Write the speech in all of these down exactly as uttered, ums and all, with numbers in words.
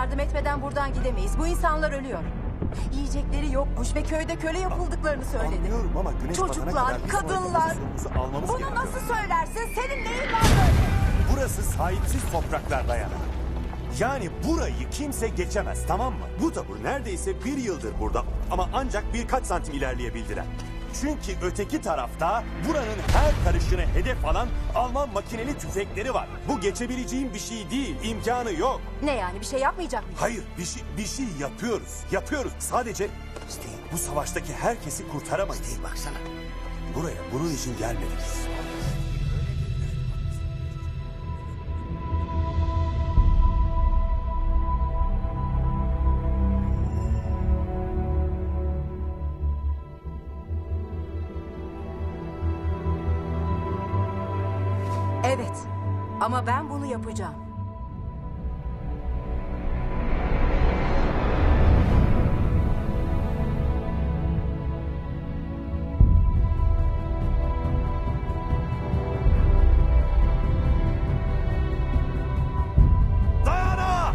yardım etmeden buradan gidemeyiz. Bu insanlar ölüyor. Yiyecekleri yokmuş ve köyde köle yapıldıklarını söyledi. Anlıyorum ama güneş batana Çocuklar, kadar bizim kadınlar. sorumluluğumuzu almamız Bunu gerekiyor. nasıl söylersin? Senin neyin var böyle? Burası sahipsiz topraklar Dayana. Yani burayı kimse geçemez, tamam mı? Bu tabur neredeyse bir yıldır burada ama ancak birkaç santim ilerleyebildiler. Çünkü öteki tarafta buranın her karışını hedef alan Alman makineli tüfekleri var. Bu geçebileceğim bir şey değil, imkanı yok. Ne yani, bir şey yapmayacak mıyız? Hayır, bir şey, bir şey yapıyoruz, yapıyoruz. Sadece Steve, bu savaştaki herkesi kurtaramayız. Steve baksana. Buraya bunun için gelmedik. Evet. Ama ben bunu yapacağım. Dayana!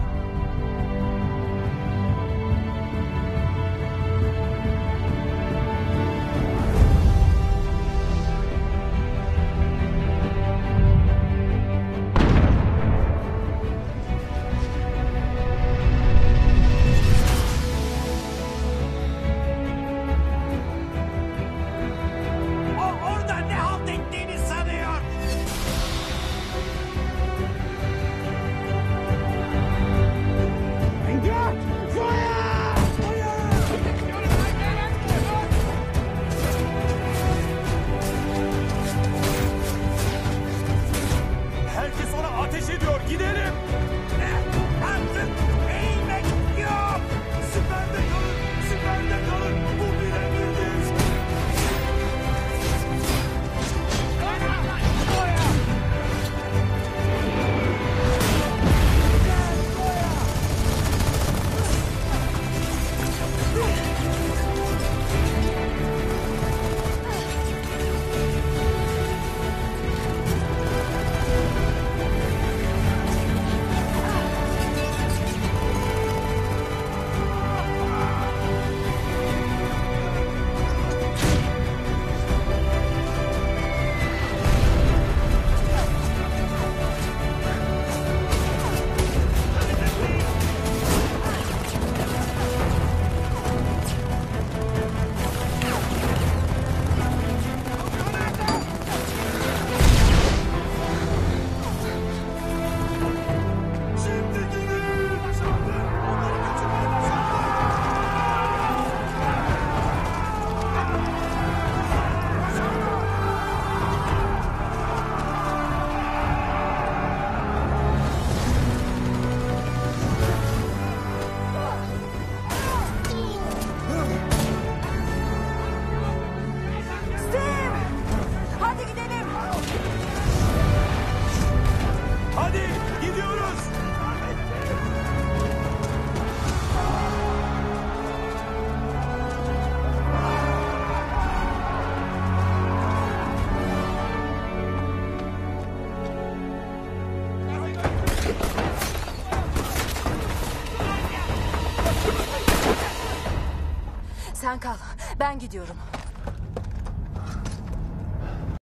O orada ne halt ettiğini sanıyor. Herkes ona ateş ediyor, gidelim! Artık eğilmek yok. Süperde kalın, süperde kalın! Bu bir emirdir! Şimdi gidin! Başardık! Onları götürmeyi başardık! Steve! Hadi gidelim. Hadi gidiyoruz! Sen kal. Ben gidiyorum.